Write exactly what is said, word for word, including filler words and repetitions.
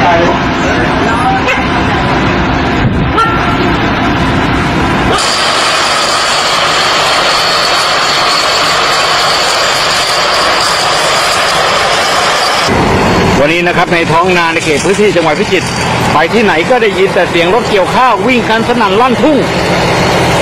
วันนี้นะครับในท้องนาในเขตพื้นที่จังหวัดพิจิตรไปที่ไหนก็ได้ยินแต่เสียงรถเกี่ยวข้าววิ่งกันสนั่นลั่นทุ่ง